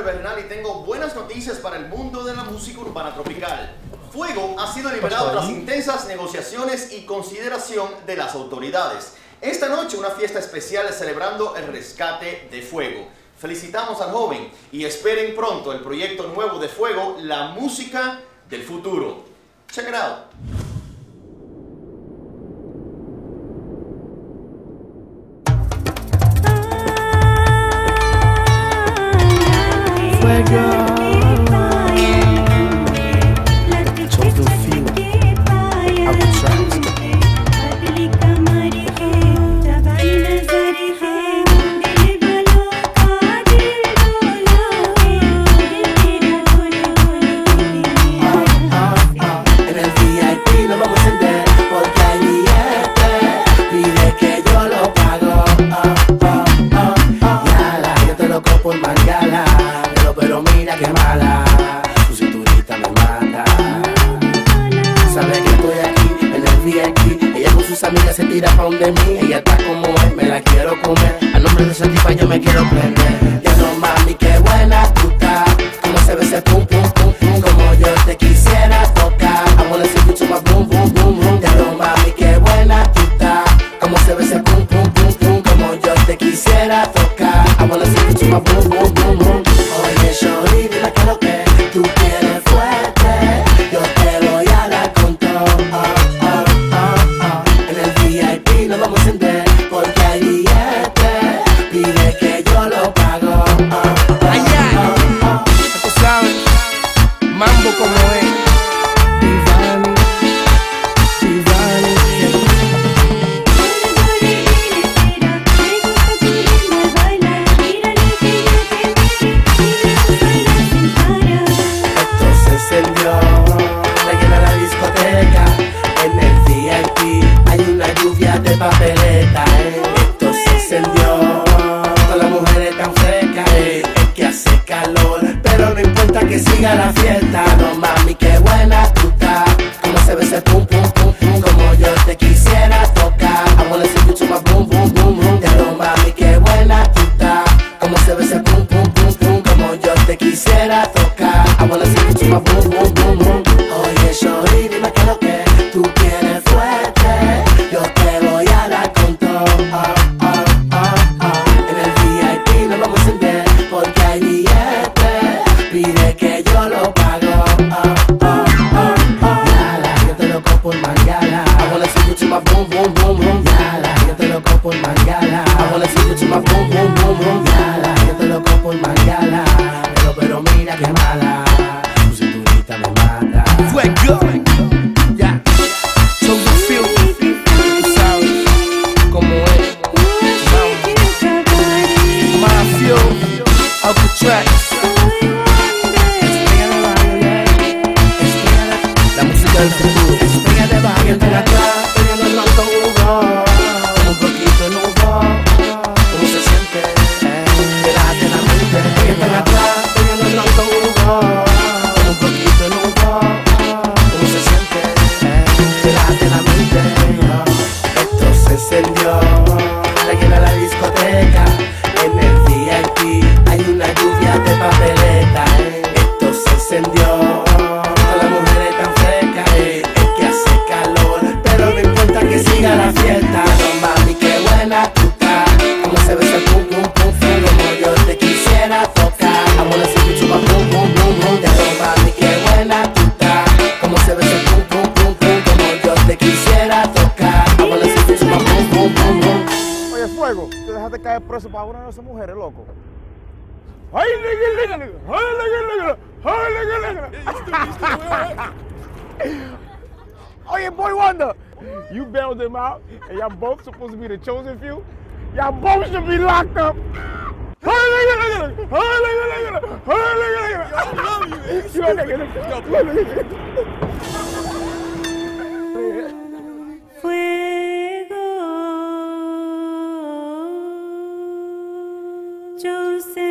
Bernal y tengo buenas noticias para el mundo de la música urbana tropical. Fuego ha sido liberado tras intensas negociaciones y consideración de las autoridades. Esta noche una fiesta especial celebrando el rescate de Fuego. Felicitamos al joven y esperen pronto el proyecto nuevo de Fuego, la música del futuro. Check it out. Pero mira que mala, su cinturita me mata. Sabe que estoy aquí en el VIP. Ella con sus amigas se tira pa' donde mí. Ella está como es, me la quiero comer. A nombre de Satisfy yo me quiero prender. Ya no mami, qué buena tú estás. Como se ve ese pum pum pum pum. Como yo te quisiera tocar. I wanna see you to my boom boom boom boom. Ya no mami, qué buena tú estás. Como se ve ese pum pum pum pum. Como yo te quisiera tocar. I wanna see you to my boom boom boom boom. Oye, shorty, dile que lo que tú quieres fuerte, yo te voy a dar con todo. En el VIP nos vamos a encender porque hay billetes. Pide que yo lo pago. Allá, tú sabes, mambo como es. Papeleta, esto se encendió. Todas las mujeres tan frescas, es que hace calor, pero no importa que siga la fiesta. No mami, qué buena tú estás. Como se ve ese pum pum pum pum. Como yo te quisiera tocar. I wanna see you to my boom boom boom boom. Pero mami, qué buena tú estás. Como se ve ese pum pum pum pum. Como yo te quisiera tocar. I wanna see you to my boom boom boom boom. Oye, shorty, dime que lo que tú quieres fuerte, yo te voy a dar con todo. En el VIP nos vamos a encender porque hay billetes. Pide que yo lo pago. Yala, yo te lo compro por mangala. I wanna see you to my boom boom boom boom. Yala, yo te lo compro por mangala. I wanna see you to my boom boom boom boom. Yala, yo te lo compro por mangala. Pero mira que mala, su cinturita me mata. Fuego. Ya. Tracks. La música del futuro. Estrella de barrio, entra atrás, teniendo el manto humo. Un poquito en humo. ¿Cómo se siente? Relájate la mente. Entra atrás, teniendo el manto humo. Un poquito en humo. ¿Cómo se siente? Relájate la mente. Esto se encendió. La llena la discoteca. En el VIP hay una lluvia de papeleta. Esto se encendió. Todas las mujeres tan frescas, es que hace calor, pero no importa que siga la fiesta. No mami, qué buena tú estás. Como se ve ese pum pum pum pum. Como yo te quisiera tocar. I wanna see you to my boom boom boom boom. Ya no mami, qué buena tú estás. Como se ve ese pum pum pum pum. Como yo te quisiera tocar. I wanna see you to my boom boom boom boom. Oye, Fuego, te dejaste caer preso para una de esas mujeres, loco. ¡Ay, nigga, nigga! ¡Ay, nigga, nigga! Oye, Boy Wonder, you bailed them out, and y'all both supposed to be the chosen few. Y'all both should be locked up. ¡Ay, nigga, nigga! ¡Ay, nigga, nigga! ¡Ay, nigga, nigga! Fuego, yo sé